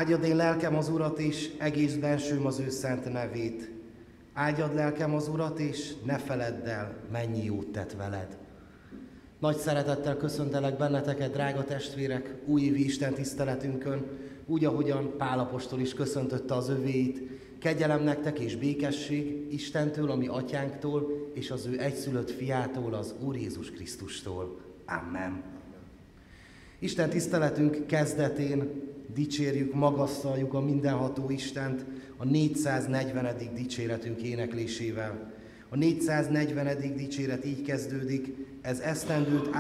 Áldjad én lelkem az Urat, és egész bensőm az ő szent nevét. Áldjad lelkem az Urat, és ne feledd el, mennyi jót tett veled. Nagy szeretettel köszöntelek benneteket, drága testvérek, újévi Isten tiszteletünkön, úgy, ahogyan Pál apostol is köszöntötte az övéit. Kegyelem nektek és békesség Istentől, a mi atyánktól, és az ő egyszülött fiától, az Úr Jézus Krisztustól. Amen. Isten tiszteletünk kezdetén dicsérjük, magasztaljuk a mindenható Istent a 440. dicséretünk éneklésével. A 440. dicséret így kezdődik: ez esztendőt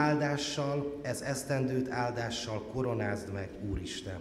áldással koronázd meg, Úristen.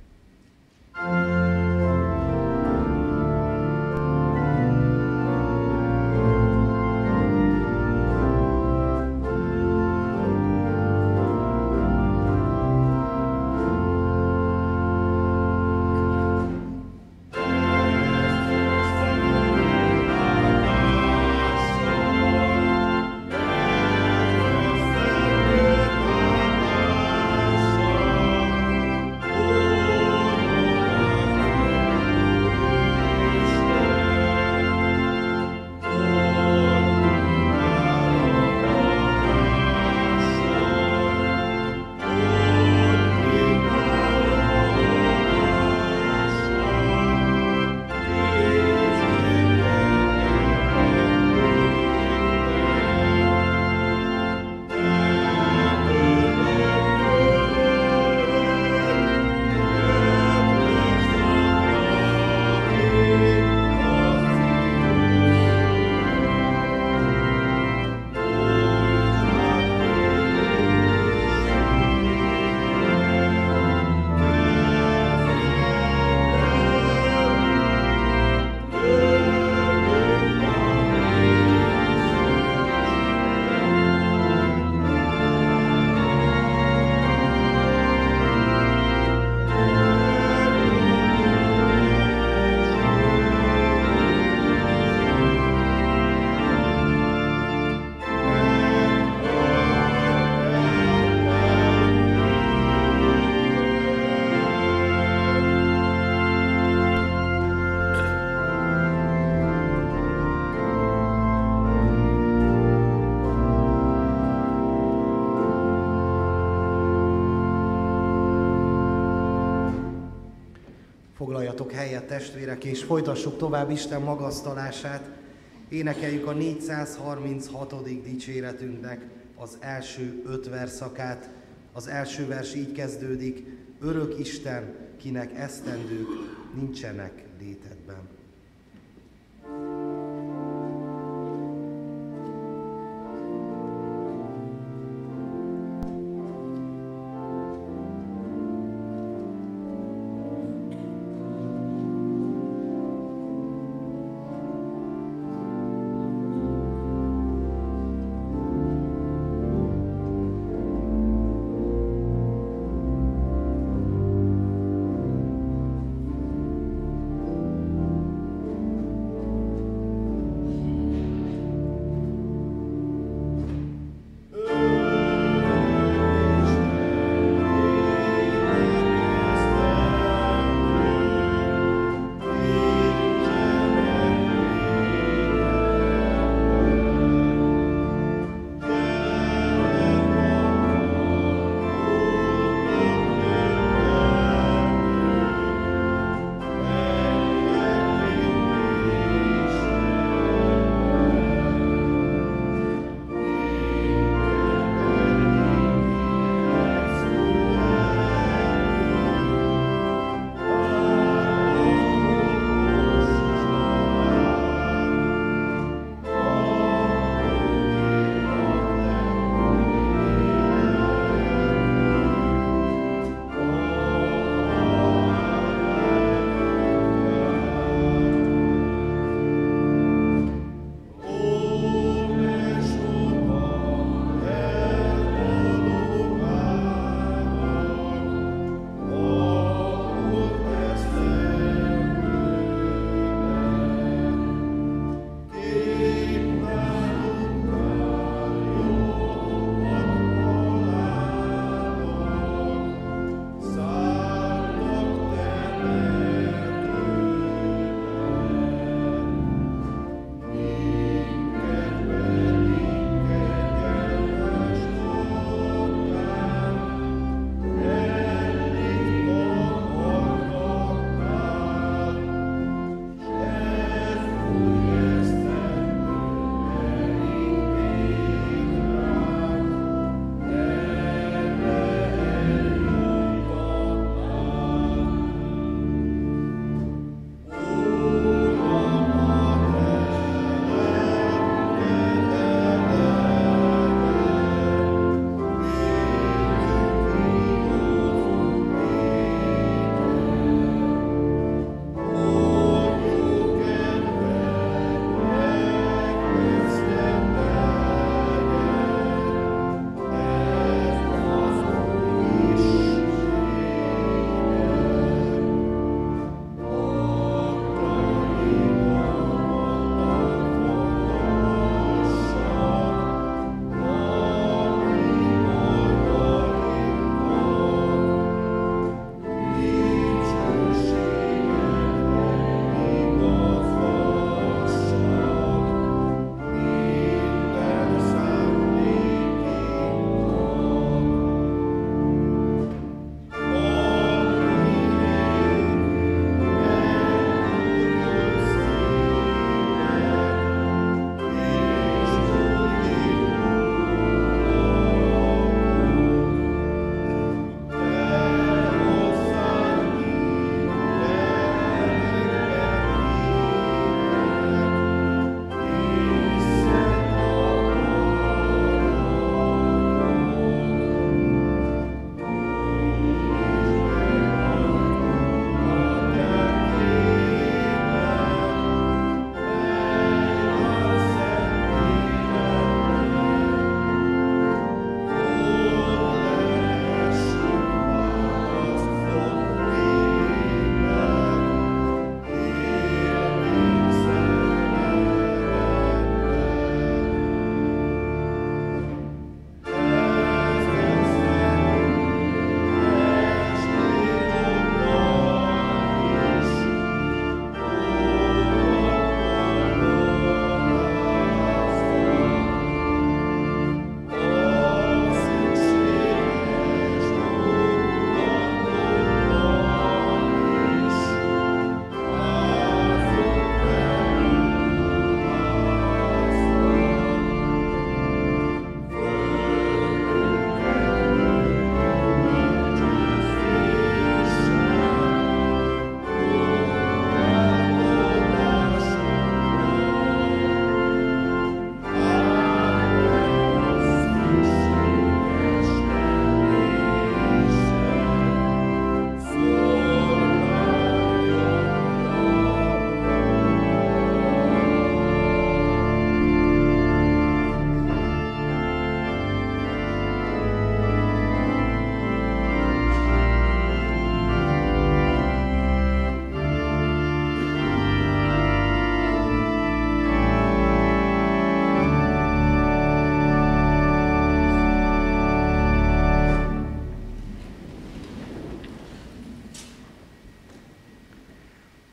Foglaljatok helyet, testvérek, és folytassuk tovább Isten magasztalását. Énekeljük a 436. dicséretünknek az első 5 verszakát. Az első vers így kezdődik: örök Isten, kinek esztendők nincsenek létedben.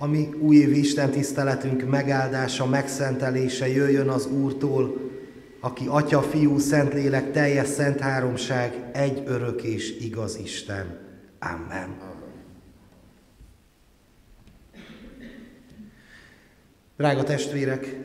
A mi újévi istentiszteletünk megáldása, megszentelése jöjjön az Úrtól, aki Atya, Fiú, Szentlélek, teljes szent háromság, egy örök és igaz Isten. Amen. Drága testvérek,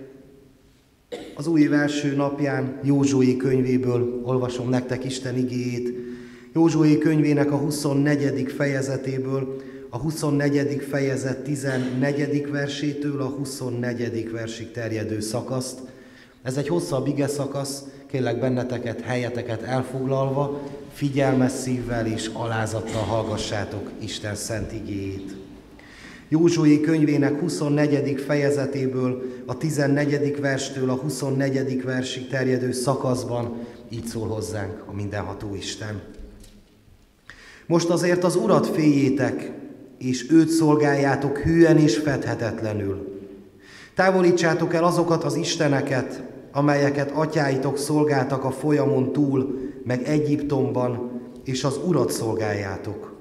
az új év első napján Józsué könyvéből olvasom nektek Isten igéjét. Józsué könyvének a 24. fejezetéből, a 24. fejezet 14. versétől a 24. versig terjedő szakaszt. Ez egy hosszabb ige szakasz, kérlek benneteket, helyeteket elfoglalva, figyelmes szívvel és alázattal hallgassátok Isten szent igéjét. Józsué könyvének 24. fejezetéből, a 14. verstől a 24. versig terjedő szakaszban így szól hozzánk a mindenható Isten. Most azért az Urat féljétek, és őt szolgáljátok hűen és fedhetetlenül. Távolítsátok el azokat az isteneket, amelyeket atyáitok szolgáltak a folyamon túl, meg Egyiptomban, és az Urat szolgáljátok.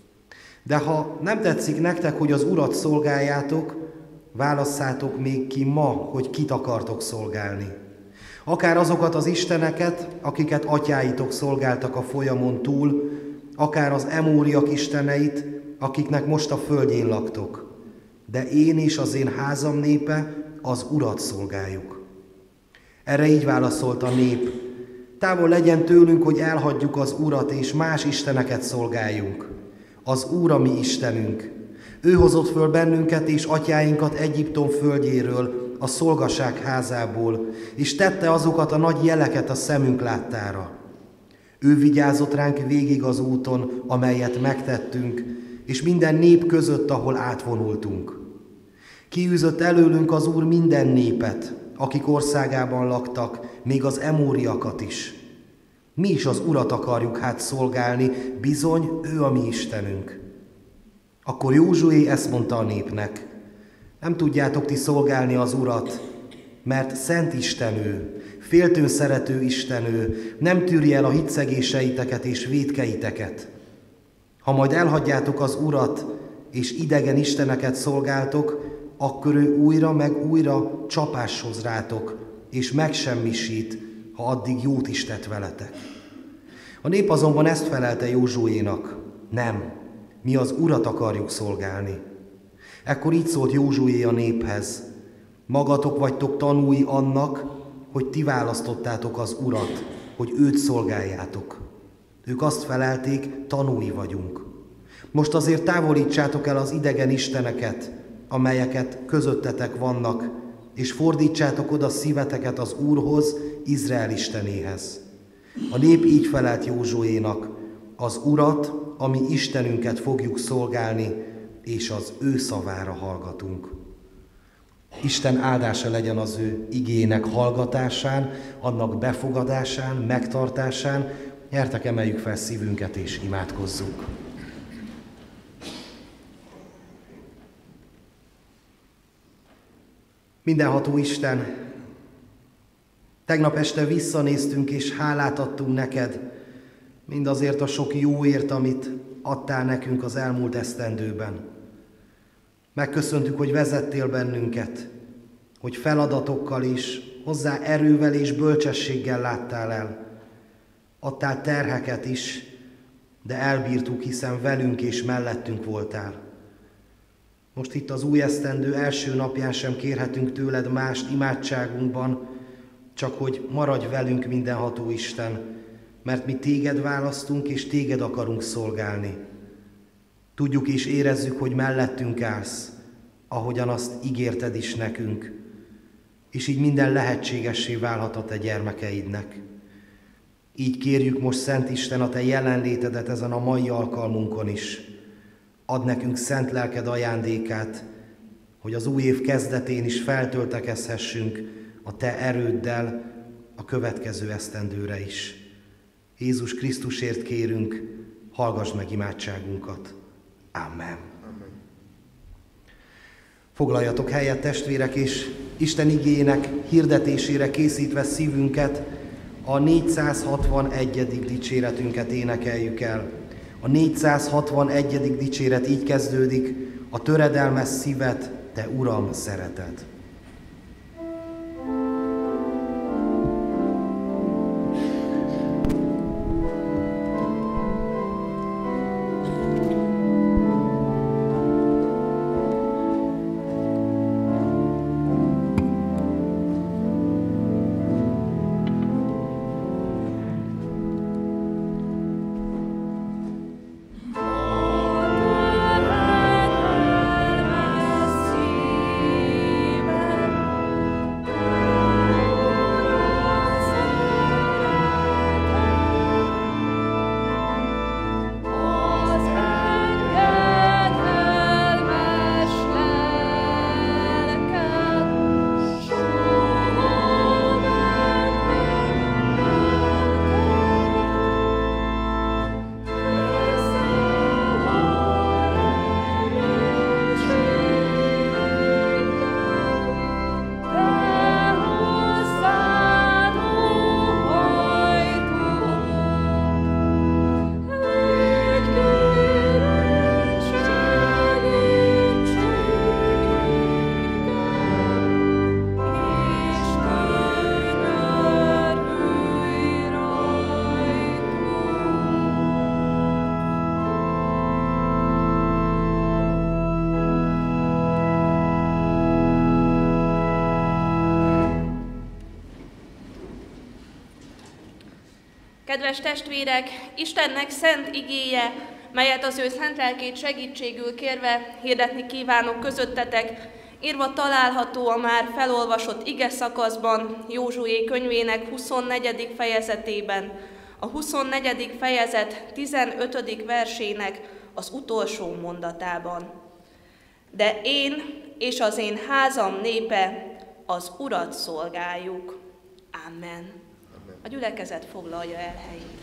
De ha nem tetszik nektek, hogy az Urat szolgáljátok, válasszátok még ki ma, hogy kit akartok szolgálni. Akár azokat az isteneket, akiket atyáitok szolgáltak a folyamon túl, akár az emóriak isteneit, akiknek most a földjén laktok. De én és az én házam népe az Urat szolgáljuk. Erre így válaszolt a nép: távol legyen tőlünk, hogy elhagyjuk az Urat, és más isteneket szolgáljunk. Az Úr a mi Istenünk. Ő hozott föl bennünket és atyáinkat Egyiptom földjéről, a szolgaság házából, és tette azokat a nagy jeleket a szemünk láttára. Ő vigyázott ránk végig az úton, amelyet megtettünk, és minden nép között, ahol átvonultunk. Kiűzött előlünk az Úr minden népet, akik országában laktak, még az emóriakat is. Mi is az Urat akarjuk hát szolgálni, bizony ő a mi Istenünk. Akkor Józsué ezt mondta a népnek: nem tudjátok ti szolgálni az Urat, mert szent Isten ő, féltőn szerető Isten ő, nem tűri el a hitszegéseiteket és vétkeiteket. Ha majd elhagyjátok az Urat, és idegen isteneket szolgáltok, akkor ő újra meg újra csapás hoz rátok, és megsemmisít, ha addig jót is tett veletek. A nép azonban ezt felelte Józsuénak: nem, mi az Urat akarjuk szolgálni. Ekkor így szólt Józsué a néphez: magatok vagytok tanúi annak, hogy ti választottátok az Urat, hogy őt szolgáljátok. Ők azt felelték: tanúi vagyunk. Most azért távolítsátok el az idegen isteneket, amelyeket közöttetek vannak, és fordítsátok oda szíveteket az Úrhoz, Izrael Istenéhez. A nép így felelt Józsuénak: az Urat, a mi Istenünket fogjuk szolgálni, és az ő szavára hallgatunk. Isten áldása legyen az ő igének hallgatásán, annak befogadásán, megtartásán. Gyertek, emeljük fel szívünket és imádkozzunk. Mindenható Isten, tegnap este visszanéztünk és hálát adtunk neked, mindazért a sok jóért, amit adtál nekünk az elmúlt esztendőben. Megköszöntük, hogy vezettél bennünket, hogy feladatokkal is, hozzá erővel és bölcsességgel láttál el. Adtál terheket is, de elbírtuk, hiszen velünk és mellettünk voltál. Most itt az új esztendő első napján sem kérhetünk tőled mást imádságunkban, csak hogy maradj velünk, mindenható Isten, mert mi téged választunk és téged akarunk szolgálni. Tudjuk és érezzük, hogy mellettünk állsz, ahogyan azt ígérted is nekünk, és így minden lehetségessé válhat a te gyermekeidnek. Így kérjük most, Szent Isten, a te jelenlétedet ezen a mai alkalmunkon is. Add nekünk szent lelked ajándékát, hogy az új év kezdetén is feltöltekezhessünk a te erőddel a következő esztendőre is. Jézus Krisztusért kérünk, hallgass meg imádságunkat. Amen. Foglaljatok helyet, testvérek, és Isten igéjének hirdetésére készítve szívünket, a 461. dicséretünket énekeljük el. A 461. dicséret így kezdődik: a töredelmes szívet, te Uram, szereted. Kedves testvérek, Istennek szent igéje, melyet az ő szent lelkét segítségül kérve hirdetni kívánok közöttetek, írva található a már felolvasott ige szakaszban, Józsué könyvének 24. fejezetében, a 24. fejezet 15. versének az utolsó mondatában. De én és az én házam népe az Urat szolgáljuk. Amen. A gyülekezet foglalja el helyét.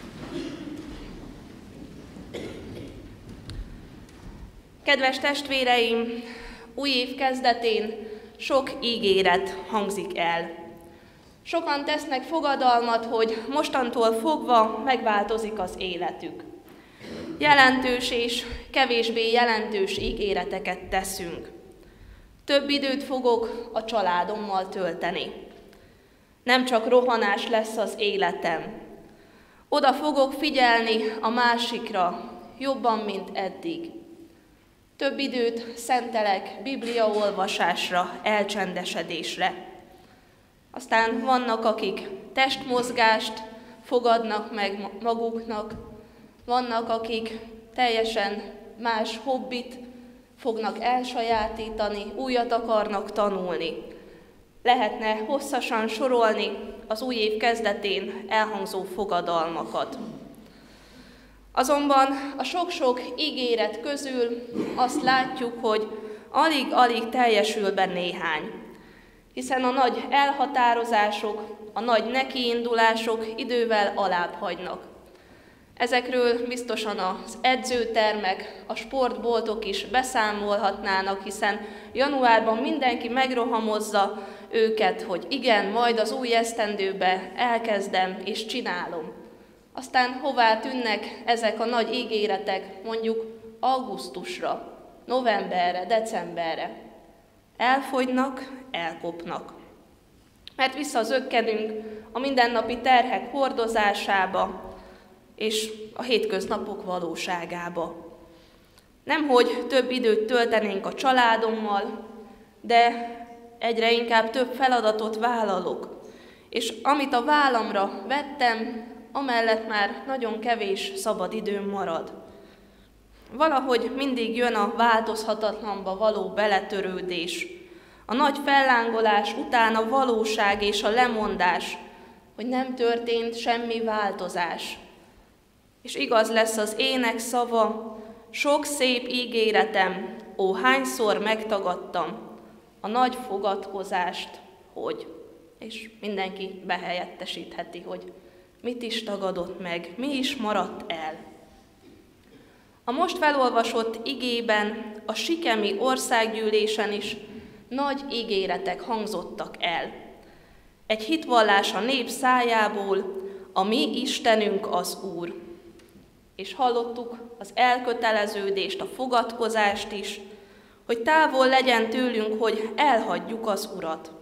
Kedves testvéreim, új év kezdetén sok ígéret hangzik el. Sokan tesznek fogadalmat, hogy mostantól fogva megváltozik az életük. Jelentős és kevésbé jelentős ígéreteket teszünk. Több időt fogok a családommal tölteni. Nem csak rohanás lesz az életem. Oda fogok figyelni a másikra, jobban, mint eddig. Több időt szentelek bibliaolvasásra, elcsendesedésre. Aztán vannak, akik testmozgást fogadnak meg maguknak, vannak, akik teljesen más hobbit fognak elsajátítani, újat akarnak tanulni. Lehetne hosszasan sorolni az új év kezdetén elhangzó fogadalmakat. Azonban a sok-sok ígéret közül azt látjuk, hogy alig-alig teljesül be néhány, hiszen a nagy elhatározások, a nagy nekiindulások idővel alább hagynak. Ezekről biztosan az edzőtermek, a sportboltok is beszámolhatnának, hiszen januárban mindenki megrohamozza őket, hogy igen, majd az új esztendőbe elkezdem és csinálom. Aztán hová tűnnek ezek a nagy ígéretek, mondjuk augusztusra, novemberre, decemberre? Elfogynak, elkopnak. Mert visszazökkenünk a mindennapi terhek hordozásába, és a hétköznapok valóságába. Nemhogy több időt töltenénk a családommal, de egyre inkább több feladatot vállalok, és amit a vállamra vettem, amellett már nagyon kevés szabad időm marad. Valahogy mindig jön a változhatatlanba való beletörődés, a nagy fellángolás után a valóság és a lemondás, hogy nem történt semmi változás. És igaz lesz az ének szava, sok szép ígéretem, ó, hányszor megtagadtam a nagy fogadkozást, hogy, és mindenki behelyettesítheti, hogy mit is tagadott meg, mi is maradt el. A most felolvasott igében, a sikemi országgyűlésen is nagy ígéretek hangzottak el. Egy hitvallás a nép szájából, a mi Istenünk az Úr. És hallottuk az elköteleződést, a fogadkozást is, hogy távol legyen tőlünk, hogy elhagyjuk az Urat.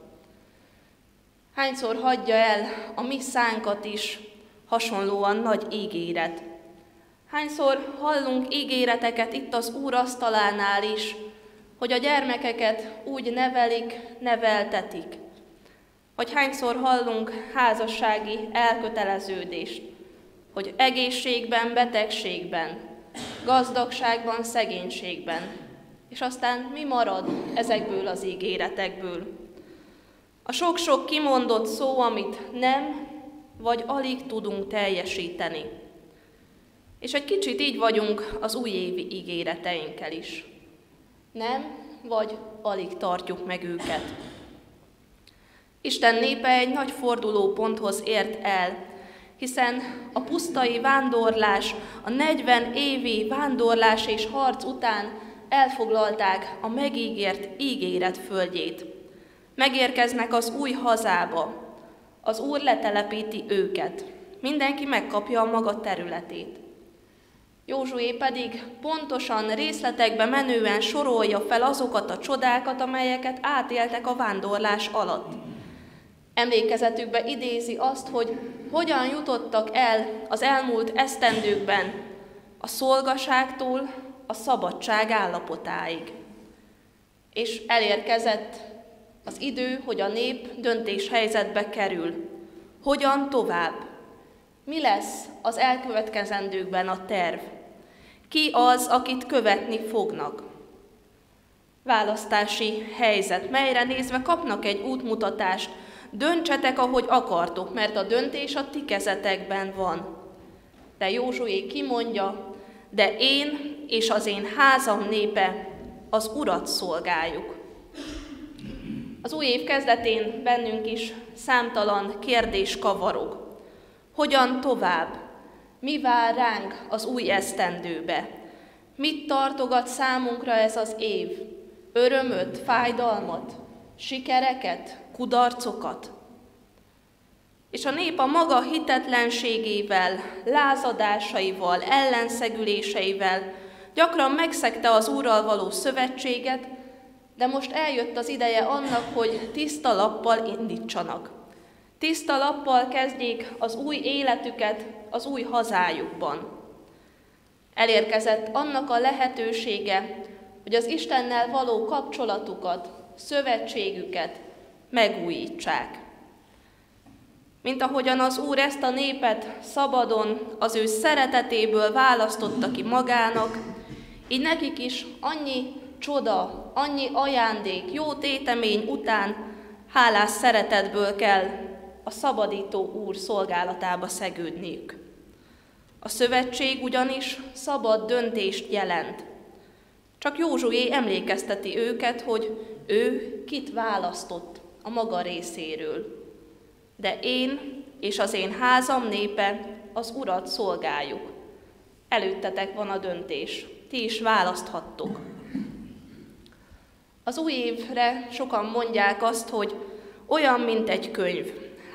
Hányszor hagyja el a mi szánkat is hasonlóan nagy ígéret? Hányszor hallunk ígéreteket itt az Úr asztalánál is, hogy a gyermekeket úgy nevelik, neveltetik? Vagy hányszor hallunk házassági elköteleződést, hogy egészségben, betegségben, gazdagságban, szegénységben, és aztán mi marad ezekből az ígéretekből? A sok-sok kimondott szó, amit nem, vagy alig tudunk teljesíteni. És egy kicsit így vagyunk az újévi ígéreteinkkel is. Nem, vagy alig tartjuk meg őket. Isten népe egy nagy fordulóponthoz ért el, hiszen a pusztai vándorlás, a 40 évi vándorlás és harc után elfoglalták a megígért ígéret földjét. Megérkeznek az új hazába, az Úr letelepíti őket, mindenki megkapja a maga területét. Józsué pedig pontosan részletekbe menően sorolja fel azokat a csodákat, amelyeket átéltek a vándorlás alatt. Emlékezetükbe idézi azt, hogy hogyan jutottak el az elmúlt esztendőkben a szolgaságtól a szabadság állapotáig. És elérkezett az idő, hogy a nép döntéshelyzetbe kerül. Hogyan tovább? Mi lesz az elkövetkezendőkben a terv? Ki az, akit követni fognak? Választási helyzet, melyre nézve kapnak egy útmutatást. Döntsetek, ahogy akartok, mert a döntés a ti kezetekben van. De Józsué kimondja, de én és az én házam népe az Urat szolgáljuk. Az új év kezdetén bennünk is számtalan kérdés kavarog. Hogyan tovább? Mi vár ránk az új esztendőbe? Mit tartogat számunkra ez az év? Örömöt, fájdalmat, sikereket, kudarcokat? És a nép a maga hitetlenségével, lázadásaival, ellenszegüléseivel gyakran megszegte az Úrral való szövetséget, de most eljött az ideje annak, hogy tiszta lappal indítsanak. Tiszta lappal kezdjék az új életüket az új hazájukban. Elérkezett annak a lehetősége, hogy az Istennel való kapcsolatukat, szövetségüket megújítsák. Mint ahogyan az Úr ezt a népet szabadon az ő szeretetéből választotta ki magának, így nekik is annyi csoda, annyi ajándék, jó tétemény után hálás szeretetből kell a szabadító Úr szolgálatába szegődniük. A szövetség ugyanis szabad döntést jelent. Csak Józsué emlékezteti őket, hogy ő kit választott a maga részéről. De én és az én házam népe az Urat szolgáljuk. Előttetek van a döntés, ti is választhattok. Az új évre sokan mondják azt, hogy olyan, mint egy könyv,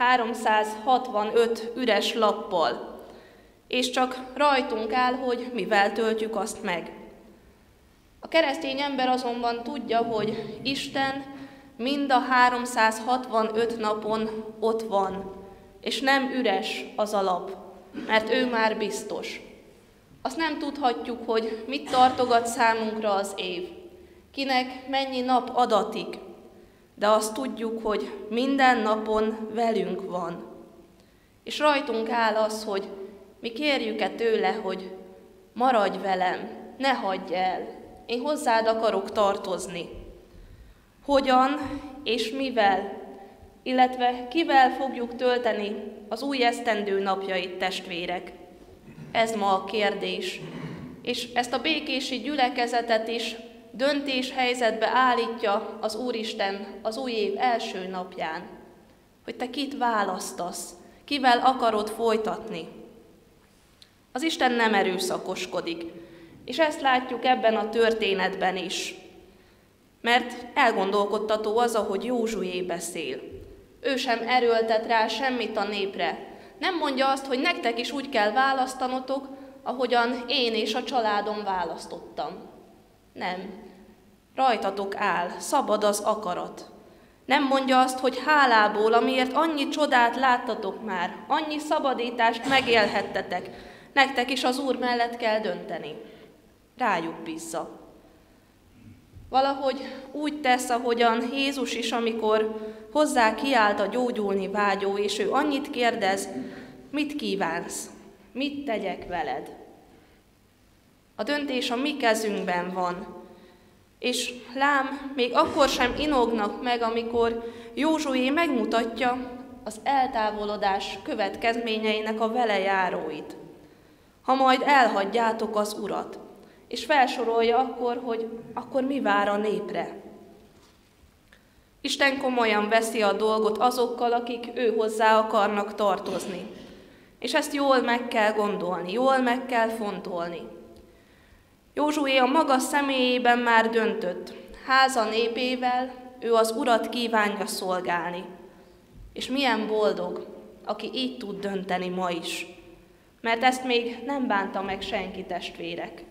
365 üres lappal, és csak rajtunk áll, hogy mivel töltjük azt meg. A keresztény ember azonban tudja, hogy Isten mind a 365 napon ott van, és nem üres az a lap, mert ő már biztos. Azt nem tudhatjuk, hogy mit tartogat számunkra az év, kinek mennyi nap adatik, de azt tudjuk, hogy minden napon velünk van. És rajtunk áll az, hogy mi kérjük-e tőle, hogy maradj velem, ne hagyj el, én hozzád akarok tartozni. Hogyan és mivel, illetve kivel fogjuk tölteni az új esztendő napjait, testvérek? Ez ma a kérdés, és ezt a békési gyülekezetet is döntéshelyzetbe állítja az Úristen az új év első napján, hogy te kit választasz, kivel akarod folytatni. Az Isten nem erőszakoskodik, és ezt látjuk ebben a történetben is. Mert elgondolkodtató az, ahogy Józsué beszél. Ő sem erőltet rá semmit a népre. Nem mondja azt, hogy nektek is úgy kell választanotok, ahogyan én és a családom választottam. Nem. Rajtatok áll, szabad az akarat. Nem mondja azt, hogy hálából, amiért annyi csodát láttatok már, annyi szabadítást megélhettetek, nektek is az Úr mellett kell dönteni. Rájuk bízza. Valahogy úgy tesz, ahogyan Jézus is, amikor hozzá kiállt a gyógyulni vágyó, és ő annyit kérdez, mit kívánsz, mit tegyek veled. A döntés a mi kezünkben van, és lám, még akkor sem inognak meg, amikor Józsué megmutatja az eltávolodás következményeinek a velejáróit. Ha majd elhagyjátok az Urat, és felsorolja akkor, hogy akkor mi vár a népre. Isten komolyan veszi a dolgot azokkal, akik ő hozzá akarnak tartozni. És ezt jól meg kell gondolni, jól meg kell fontolni. Józsué a maga személyében már döntött. Háza népével ő az Urat kívánja szolgálni. És milyen boldog, aki így tud dönteni ma is. Mert ezt még nem bánta meg senki, testvérek.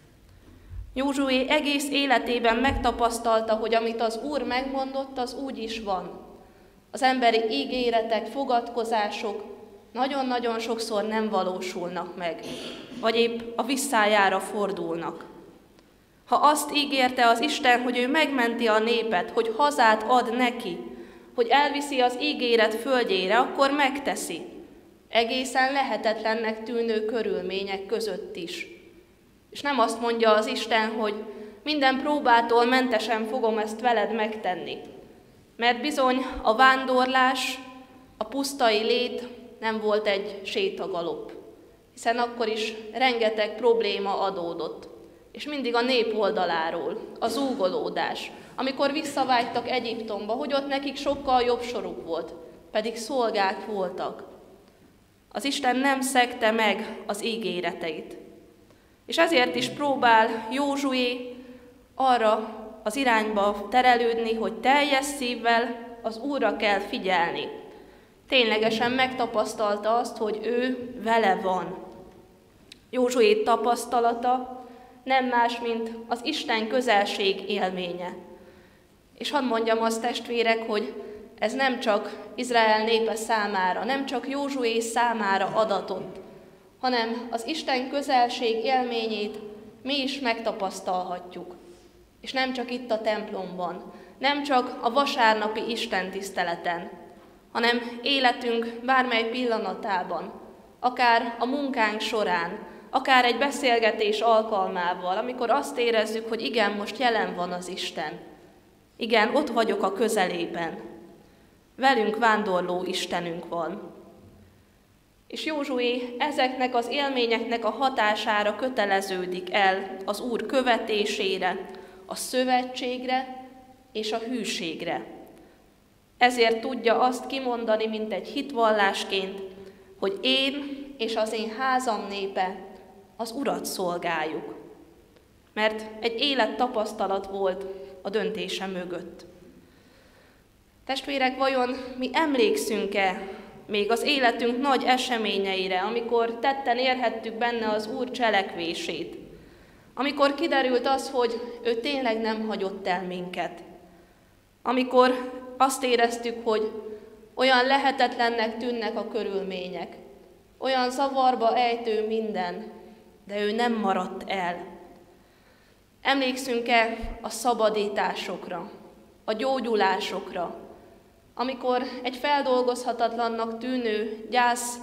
Józsué egész életében megtapasztalta, hogy amit az Úr megmondott, az úgy is van. Az emberi ígéretek, fogadkozások nagyon-nagyon sokszor nem valósulnak meg, vagy épp a visszájára fordulnak. Ha azt ígérte az Isten, hogy ő megmenti a népet, hogy hazát ad neki, hogy elviszi az ígéret földjére, akkor megteszi. Egészen lehetetlennek tűnő körülmények között is. És nem azt mondja az Isten, hogy minden próbától mentesen fogom ezt veled megtenni. Mert bizony a vándorlás, a pusztai lét nem volt egy sétagalop, hiszen akkor is rengeteg probléma adódott. És mindig a nép oldaláról, a zúgolódás, amikor visszavágytak Egyiptomba, hogy ott nekik sokkal jobb soruk volt, pedig szolgák voltak. Az Isten nem szegte meg az ígéreteit. És ezért is próbál Józsué arra az irányba terelődni, hogy teljes szívvel az Úrra kell figyelni. Ténylegesen megtapasztalta azt, hogy ő vele van. Józsué tapasztalata nem más, mint az Isten közelség élménye. És hadd mondjam azt, testvérek, hogy ez nem csak Izrael népe számára, nem csak Józsué számára adatott, hanem az Isten közelség élményét mi is megtapasztalhatjuk. És nem csak itt a templomban, nem csak a vasárnapi istentiszteleten, hanem életünk bármely pillanatában, akár a munkánk során, akár egy beszélgetés alkalmával, amikor azt érezzük, hogy igen, most jelen van az Isten. Igen, ott vagyok a közelében. Velünk vándorló Istenünk van. És Józsué ezeknek az élményeknek a hatására köteleződik el az Úr követésére, a szövetségre és a hűségre. Ezért tudja azt kimondani, mint egy hitvallásként, hogy én és az én házam népe az Urat szolgáljuk. Mert egy élettapasztalat volt a döntése mögött. Testvérek, vajon mi emlékszünk-e még az életünk nagy eseményeire, amikor tetten érhettük benne az Úr cselekvését? Amikor kiderült az, hogy ő tényleg nem hagyott el minket? Amikor azt éreztük, hogy olyan lehetetlennek tűnnek a körülmények, olyan zavarba ejtő minden, de ő nem maradt el. Emlékszünk-e a szabadításokra, a gyógyulásokra, amikor egy feldolgozhatatlannak tűnő gyász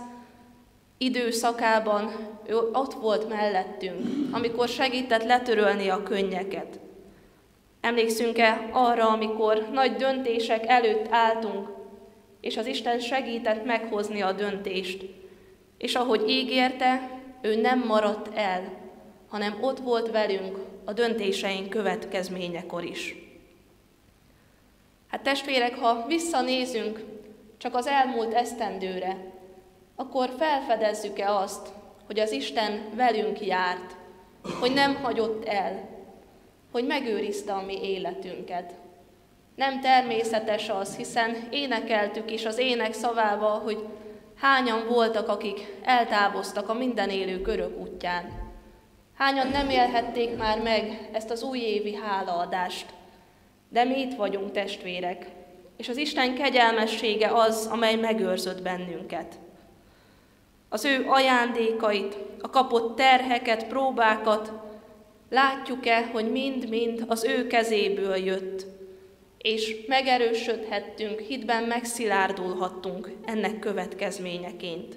időszakában ő ott volt mellettünk, amikor segített letörölni a könnyeket. Emlékszünk-e arra, amikor nagy döntések előtt álltunk, és az Isten segített meghozni a döntést, és ahogy ígérte, ő nem maradt el, hanem ott volt velünk a döntéseink következményekor is. Hát testvérek, ha visszanézünk csak az elmúlt esztendőre, akkor felfedezzük-e azt, hogy az Isten velünk járt, hogy nem hagyott el, hogy megőrizte a mi életünket. Nem természetes az, hiszen énekeltük is az ének szavával, hogy hányan voltak, akik eltávoztak a minden élő körök útján. Hányan nem élhették már meg ezt az újévi hálaadást, de mi itt vagyunk, testvérek, és az Isten kegyelmessége az, amely megőrzött bennünket. Az ő ajándékait, a kapott terheket, próbákat látjuk-e, hogy mind-mind az ő kezéből jött, és megerősödhettünk, hitben megszilárdulhattunk ennek következményeként.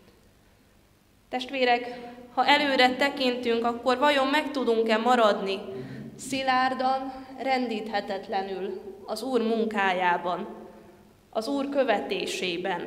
Testvérek, ha előre tekintünk, akkor vajon meg tudunk-e maradni szilárdan, rendíthetetlenül az Úr munkájában, az Úr követésében?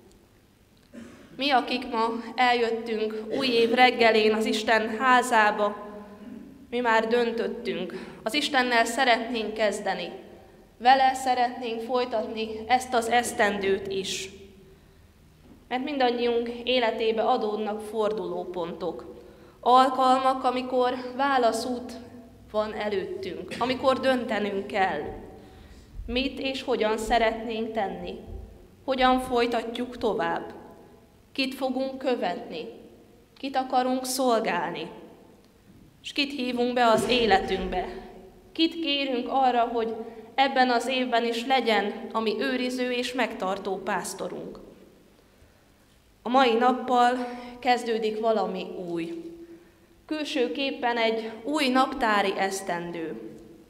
Mi, akik ma eljöttünk új év reggelén az Isten házába, mi már döntöttünk, az Istennel szeretnénk kezdeni, vele szeretnénk folytatni ezt az esztendőt is. Mert mindannyiunk életébe adódnak fordulópontok, alkalmak, amikor válaszút van előttünk, amikor döntenünk kell, mit és hogyan szeretnénk tenni, hogyan folytatjuk tovább, kit fogunk követni, kit akarunk szolgálni, és kit hívunk be az életünkbe, kit kérünk arra, hogy ebben az évben is legyen a mi őriző és megtartó pásztorunk. A mai nappal kezdődik valami új. Külsőképpen egy új naptári esztendő.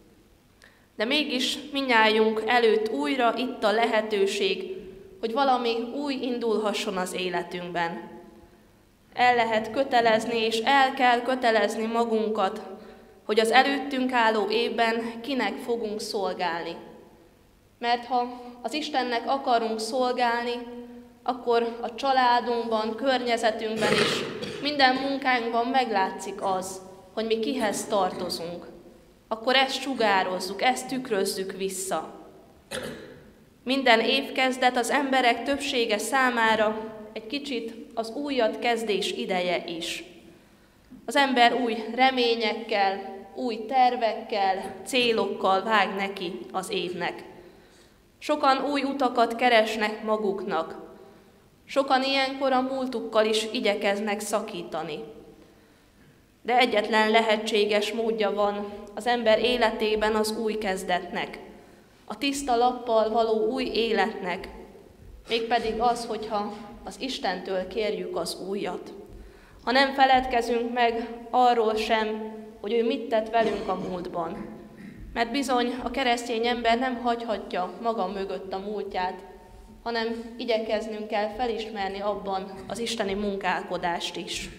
De mégis mindnyájunk előtt újra itt a lehetőség, hogy valami új indulhasson az életünkben. El lehet kötelezni, és el kell kötelezni magunkat, hogy az előttünk álló évben kinek fogunk szolgálni. Mert ha az Istennek akarunk szolgálni, akkor a családunkban, környezetünkben is, minden munkánkban meglátszik az, hogy mi kihez tartozunk. Akkor ezt sugározzuk, ezt tükrözzük vissza. Minden évkezdet az emberek többsége számára egy kicsit az újat kezdés ideje is. Az ember új reményekkel, új tervekkel, célokkal vág neki az évnek. Sokan új utakat keresnek maguknak. Sokan ilyenkor a múltukkal is igyekeznek szakítani. De egyetlen lehetséges módja van az ember életében az új kezdetnek, a tiszta lappal való új életnek, mégpedig az, hogyha az Istentől kérjük az újat. Ha nem feledkezünk meg arról sem, hogy ő mit tett velünk a múltban. Mert bizony a keresztény ember nem hagyhatja maga mögött a múltját, hanem igyekeznünk kell felismerni abban az isteni munkálkodást is.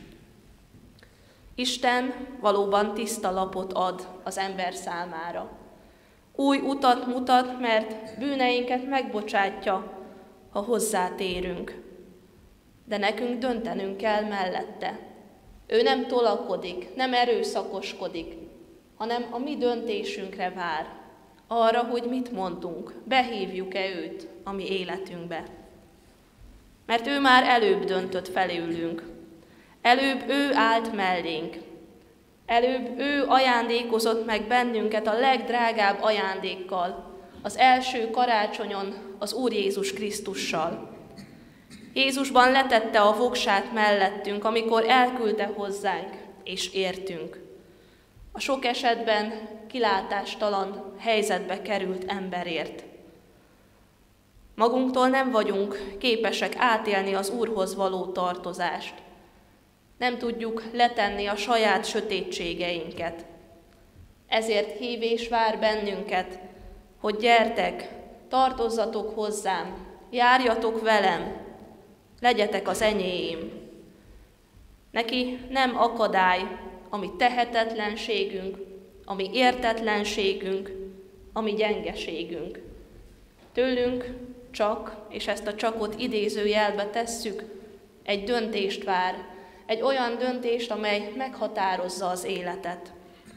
Isten valóban tiszta lapot ad az ember számára. Új utat mutat, mert bűneinket megbocsátja, ha hozzátérünk. De nekünk döntenünk kell mellette. Ő nem tolakodik, nem erőszakoskodik, hanem a mi döntésünkre vár. Arra, hogy mit mondunk, behívjuk-e őt a mi életünkbe. Mert ő már előbb döntött felőlünk. Előbb ő állt mellénk. Előbb ő ajándékozott meg bennünket a legdrágább ajándékkal, az első karácsonyon az Úr Jézus Krisztussal. Jézusban letette a voksát mellettünk, amikor elküldte hozzánk és értünk. A sok esetben kilátástalan helyzetbe került emberért. Magunktól nem vagyunk képesek átélni az Úrhoz való tartozást. Nem tudjuk letenni a saját sötétségeinket. Ezért hív és vár bennünket, hogy gyertek, tartozzatok hozzám, járjatok velem, legyetek az enyém. Neki nem akadály a mi tehetetlenségünk, a mi értetlenségünk, a mi gyengeségünk. Tőlünk csak, és ezt a csakot idézőjelbe tesszük, egy döntést vár, egy olyan döntést, amely meghatározza az életet.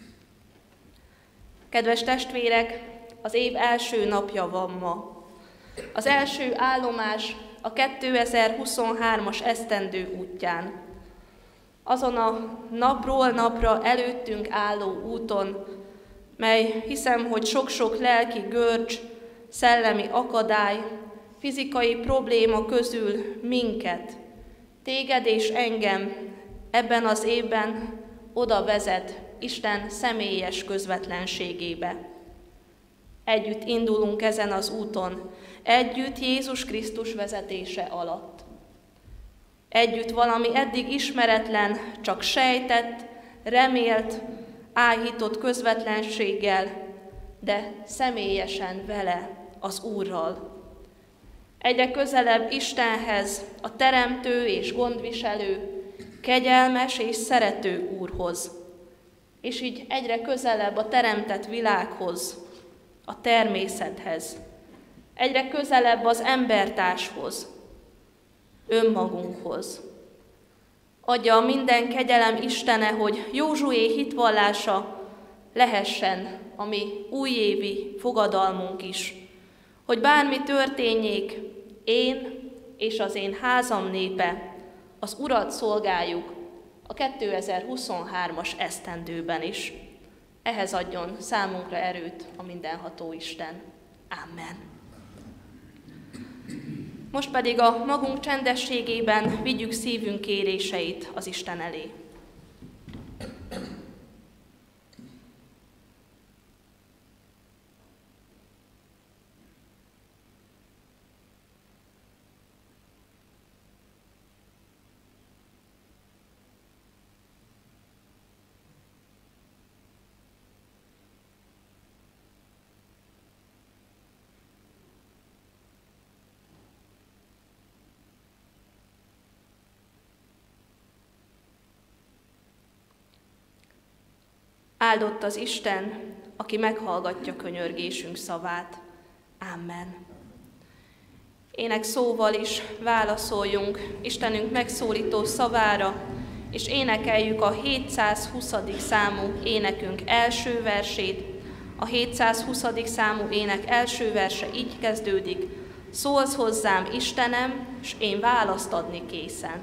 Kedves testvérek, az év első napja van ma. Az első állomás a 2023-as esztendő útján. Azon a napról napra előttünk álló úton, mely hiszem, hogy sok-sok lelki görcs, szellemi akadály, fizikai probléma közül minket, téged és engem ebben az évben oda vezet Isten személyes közvetlenségébe. Együtt indulunk ezen az úton, együtt Jézus Krisztus vezetése alatt. Együtt valami eddig ismeretlen, csak sejtett, remélt, áhított közvetlenséggel, de személyesen vele, az Úrral. Egyre közelebb Istenhez, a teremtő és gondviselő, kegyelmes és szerető Úrhoz, és így egyre közelebb a teremtett világhoz, a természethez, egyre közelebb az embertárshoz, önmagunkhoz. Adja a minden kegyelem Istene, hogy Józsué hitvallása lehessen a mi újévi fogadalmunk is, hogy bármi történjék, én és az én házam népe az Urat szolgáljuk a 2023-as esztendőben is. Ehhez adjon számunkra erőt a mindenható Isten. Amen. Most pedig a magunk csendességében vigyük szívünk kéréseit az Isten elé. Áldott az Isten, aki meghallgatja könyörgésünk szavát. Amen. Ének szóval is válaszoljunk Istenünk megszólító szavára, és énekeljük a 720. számú énekünk első versét. A 720. számú ének első verse így kezdődik: szólsz hozzám, Istenem, s én választ adni készen.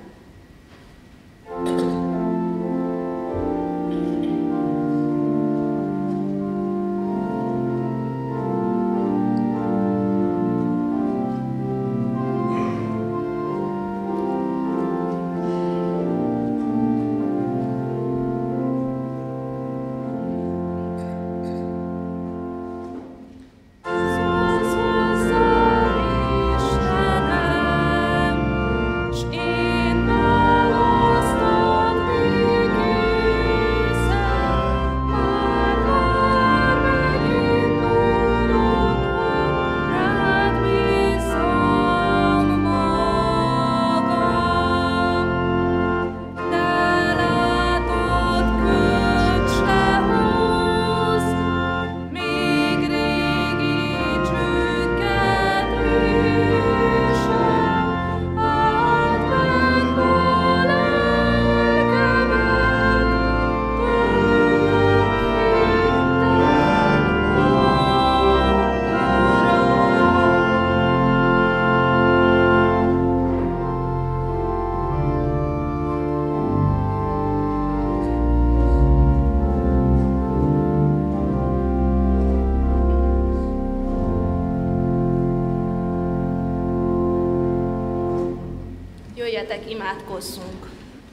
Jöjjetek, imádkozzunk!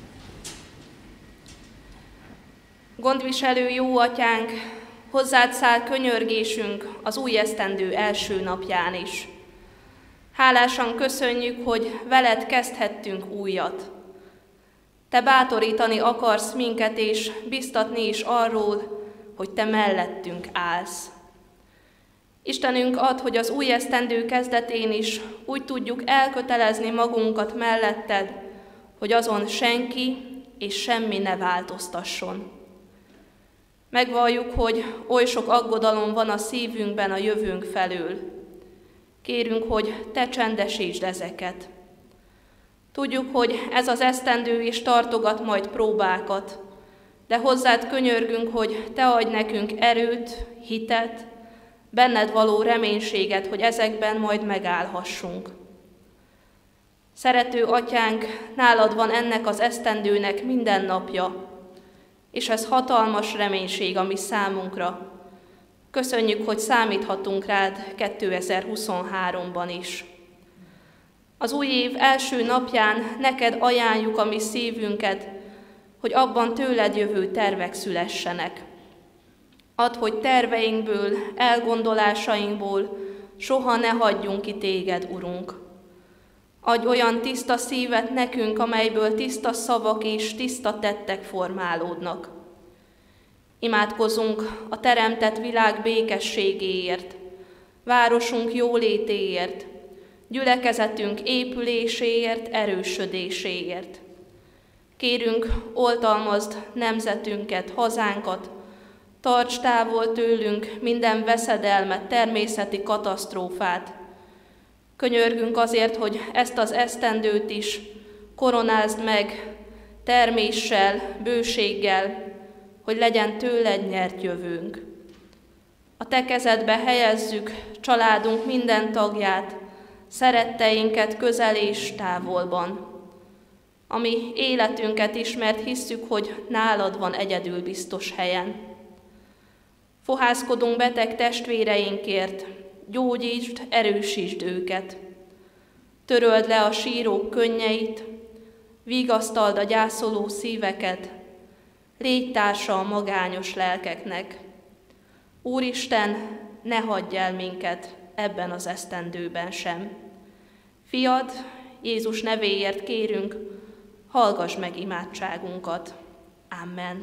Gondviselő jó atyánk, hozzád száll könyörgésünk az új esztendő első napján is. Hálásan köszönjük, hogy veled kezdhettünk újat. Te bátorítani akarsz minket, és biztatni is arról, hogy te mellettünk állsz. Istenünk, add, hogy az új esztendő kezdetén is úgy tudjuk elkötelezni magunkat melletted, hogy azon senki és semmi ne változtasson. Megvalljuk, hogy oly sok aggodalom van a szívünkben a jövőnk felől. Kérünk, hogy te csendesítsd ezeket. Tudjuk, hogy ez az esztendő is tartogat majd próbákat, de hozzád könyörgünk, hogy te adj nekünk erőt, hitet, benned való reménységet, hogy ezekben majd megállhassunk. Szerető atyánk, nálad van ennek az esztendőnek minden napja, és ez hatalmas reménység a mi számunkra. Köszönjük, hogy számíthatunk rád 2023-ban is. Az új év első napján neked ajánljuk a mi szívünket, hogy abban tőled jövő tervek szülessenek. Add, hogy terveinkből, elgondolásainkból soha ne hagyjunk ki téged, Urunk. Adj olyan tiszta szívet nekünk, amelyből tiszta szavak és tiszta tettek formálódnak. Imádkozunk a teremtett világ békességéért, városunk jólétéért, gyülekezetünk épüléséért, erősödéséért. Kérünk, oltalmazd nemzetünket, hazánkat, tarts távol tőlünk minden veszedelmet, természeti katasztrófát. Könyörgünk azért, hogy ezt az esztendőt is koronázd meg terméssel, bőséggel, hogy legyen tőled nyert jövőnk. A te kezedbe helyezzük családunk minden tagját, szeretteinket közel és távolban. Ami életünket ismert, hisszük, hogy nálad van egyedül biztos helyen. Fohászkodunk beteg testvéreinkért, gyógyítsd, erősítsd őket. Töröld le a sírók könnyeit, vigasztald a gyászoló szíveket, légy társa a magányos lelkeknek. Úristen, ne hagyj el minket ebben az esztendőben sem. Fiad, Jézus nevéért kérünk, hallgass meg imádságunkat. Amen.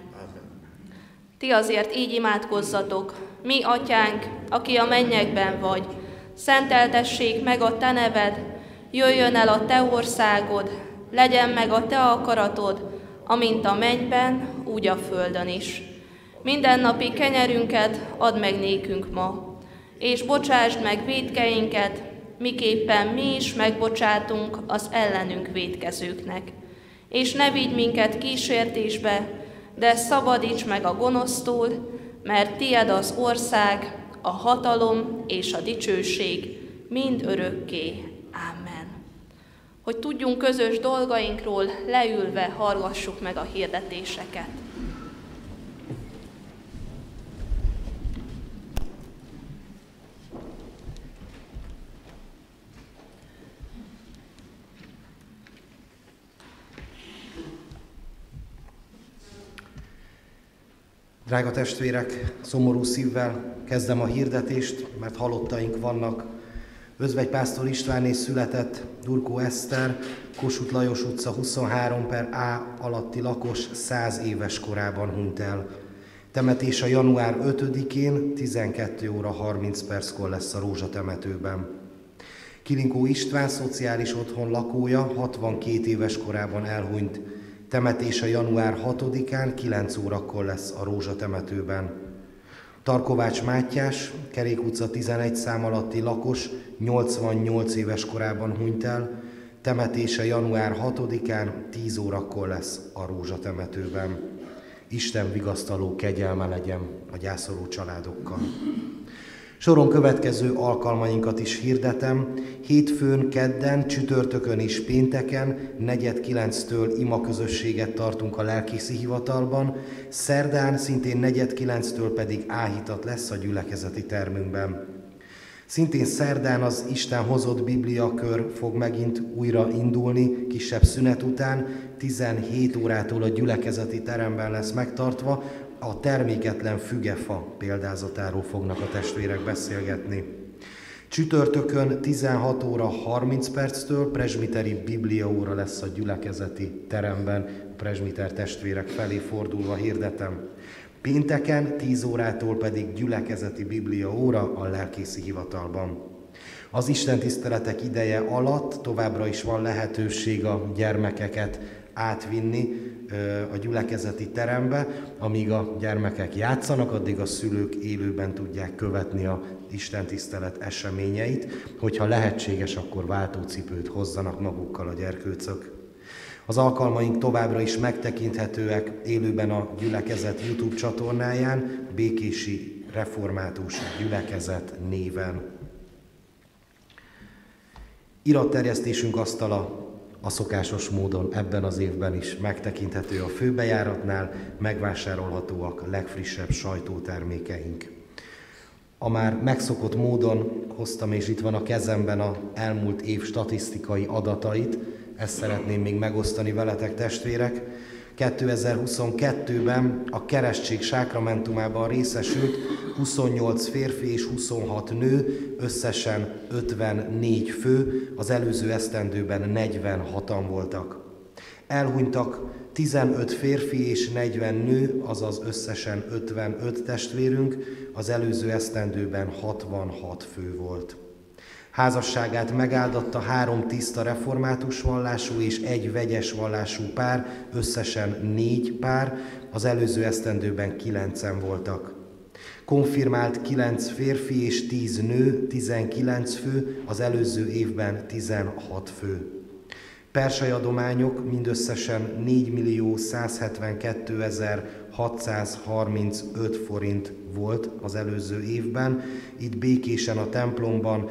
Ti azért így imádkozzatok, mi atyánk, aki a mennyekben vagy, szenteltessék meg a te neved, jöjjön el a te országod, legyen meg a te akaratod, amint a mennyben, úgy a földön is. Mindennapi kenyerünket add meg nékünk ma, és bocsásd meg vétkeinket, miképpen mi is megbocsátunk az ellenünk vétkezőknek. És ne vigy minket kísértésbe, de szabadíts meg a gonosztól, mert tied az ország, a hatalom és a dicsőség mind örökké. Amen. Hogy tudjunk közös dolgainkról, leülve hallgassuk meg a hirdetéseket. Drága testvérek, szomorú szívvel kezdem a hirdetést, mert halottaink vannak. Özvegy Pásztor Istvánné született, Durkó Eszter, Kossuth Lajos utca 23/A alatti lakos 100 éves korában hunyt el. Temetése január 5-én 12 óra 30 perckor lesz a Rózsatemetőben. Kilinkó István szociális otthon lakója 62 éves korában elhunyt. Temetése január 6-án 9 órakor lesz a Rózsatemetőben. Tarkovács Mátyás, Kerék utca 11 szám alatti lakos, 88 éves korában hunyt el. Temetése január 6-án 10 órakor lesz a Rózsatemetőben. Isten vigasztaló kegyelme legyen a gyászoló családokkal. Soron következő alkalmainkat is hirdetem. Hétfőn, kedden, csütörtökön és pénteken 4:30-től imaközösséget tartunk a lelkészi hivatalban, szerdán szintén 4:30-től pedig áhítat lesz a gyülekezeti termünkben. Szintén szerdán az Isten hozott bibliakör fog megint újra indulni, kisebb szünet után, 17 órától a gyülekezeti teremben lesz megtartva, a terméketlen fügefa példázatáról fognak a testvérek beszélgetni. Csütörtökön 16 óra 30 perctől presbiteri bibliaóra lesz a gyülekezeti teremben, a presbiter testvérek felé fordulva hirdetem. Pénteken 10 órától pedig gyülekezeti bibliaóra a lelkészi hivatalban. Az istentiszteletek ideje alatt továbbra is van lehetőség a gyermekeket átvinni a gyülekezeti terembe, amíg a gyermekek játszanak, addig a szülők élőben tudják követni a istentisztelet eseményeit, hogyha lehetséges, akkor váltócipőt hozzanak magukkal a gyerkőcök. Az alkalmaink továbbra is megtekinthetőek élőben a gyülekezet YouTube csatornáján, Békési Református Gyülekezet néven. Iratterjesztésünk asztala a szokásos módon ebben az évben is megtekinthető a főbejáratnál, megvásárolhatóak a legfrissebb sajtótermékeink. A már megszokott módon hoztam, és itt van a kezemben az elmúlt év statisztikai adatait, ezt szeretném még megosztani veletek, testvérek. 2022-ben a keresztség sákramentumában részesült 28 férfi és 26 nő, összesen 54 fő, az előző esztendőben 46-an voltak. Elhunytak 15 férfi és 40 nő, azaz összesen 55 testvérünk, az előző esztendőben 66 fő volt. Házasságát megáldatta 3 tiszta református vallású és 1 vegyes vallású pár, összesen 4 pár, az előző esztendőben 9-en voltak. Konfirmált 9 férfi és 10 nő, 19 fő, az előző évben 16 fő. Persai adományok mindösszesen 4.172.635 forint volt az előző évben, itt békésen a templomban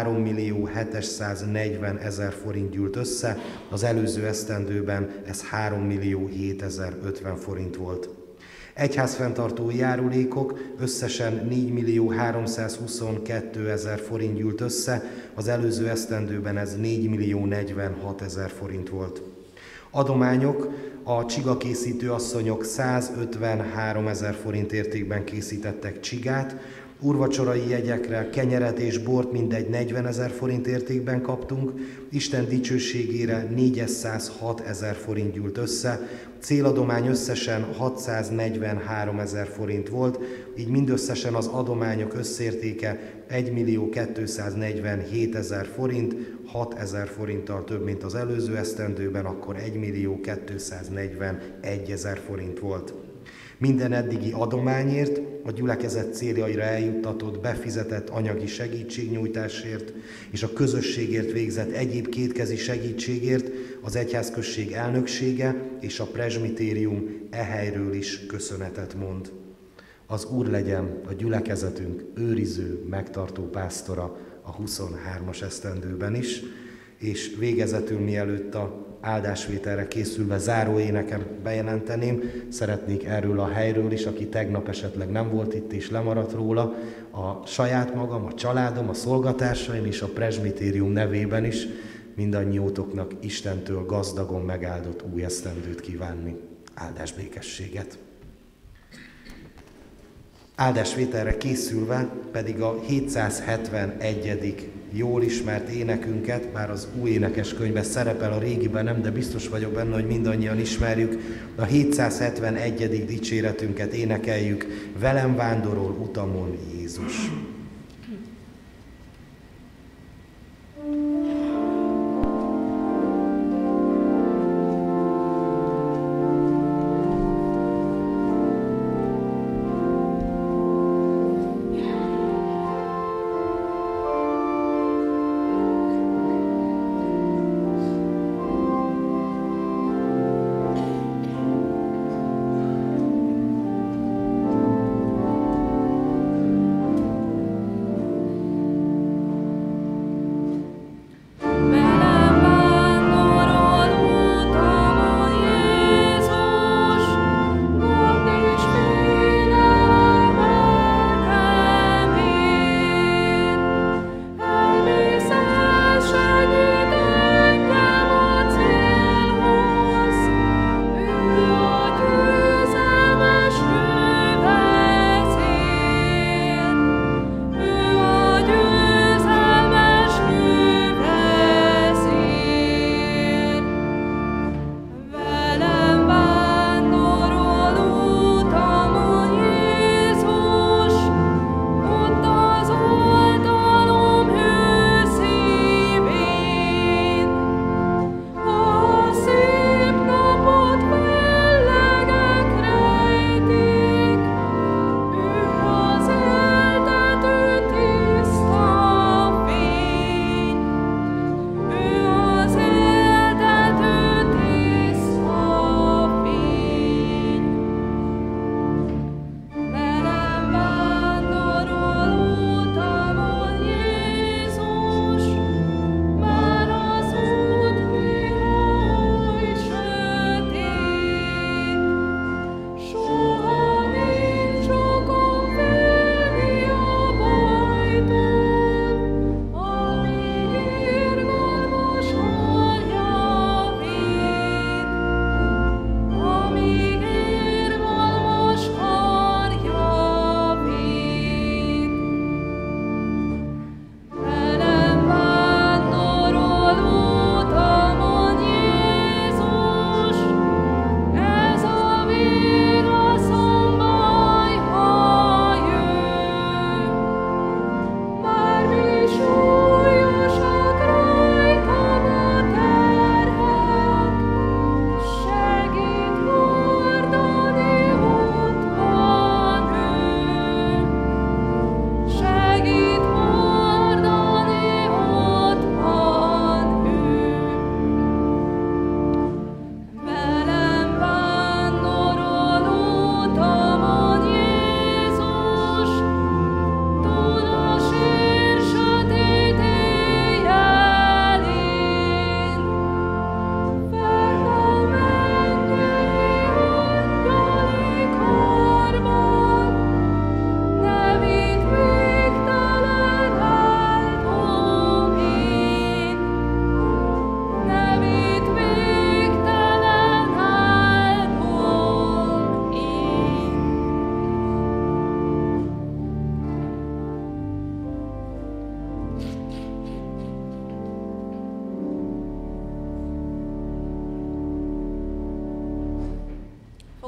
3.740.000 forint gyűlt össze, az előző esztendőben ez 3.007.050 forint volt. Egyházfenntartói járulékok összesen 4.322.000 forint gyűlt össze, az előző esztendőben ez 4.046.000 forint volt. Adományok a csigakészítő asszonyok 153.000 forint értékben készítettek csigát, úrvacsorai jegyekre kenyeret és bort mindegy 40.000 forint értékben kaptunk, Isten dicsőségére 406.000 forint gyűlt össze, céladomány összesen 643.000 forint volt, így mindösszesen az adományok összértéke 1.247.000 forint, 6.000 forinttal több, mint az előző esztendőben, akkor 1.241.000 forint volt. Minden eddigi adományért, a gyülekezet céljaira eljuttatott, befizetett anyagi segítségnyújtásért és a közösségért végzett egyéb kétkezi segítségért az egyházközség elnöksége és a presbitérium e helyről is köszönetet mond. Az Úr legyen a gyülekezetünk őriző, megtartó pásztora a 23-as esztendőben is, és végezetül mielőtt a áldásvételre készülve záró énekem bejelenteném, szeretnék erről a helyről is, aki tegnap esetleg nem volt itt és lemaradt róla, a saját magam, a családom, a szolgatársaim és a presbitérium nevében is mindannyiótoknak Istentől gazdagon megáldott új esztendőt kívánni. Áldás békességet! Áldásvételre készülve pedig a 771. jól ismert énekünket, bár az új énekeskönyvben szerepel, a régiben nem, de biztos vagyok benne, hogy mindannyian ismerjük, a 771. dicséretünket énekeljük, velem vándorol utamon Jézus.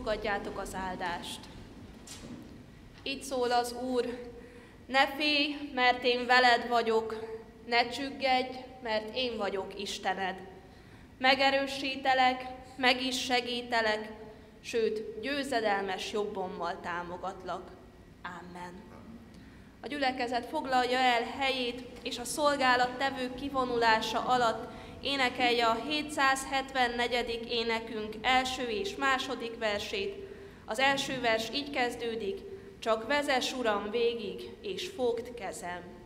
fogadjátok az áldást. Így szól az Úr: ne félj, mert én veled vagyok, ne csüggedj, mert én vagyok Istened. Megerősítelek, meg is segítelek, sőt, győzedelmes jobbommal támogatlak. Amen. A gyülekezet foglalja el helyét, és a szolgálattevők kivonulása alatt énekelje a 774. énekünk első és második versét. Az első vers így kezdődik: csak vezess, Uram, végig, és fogd kezem.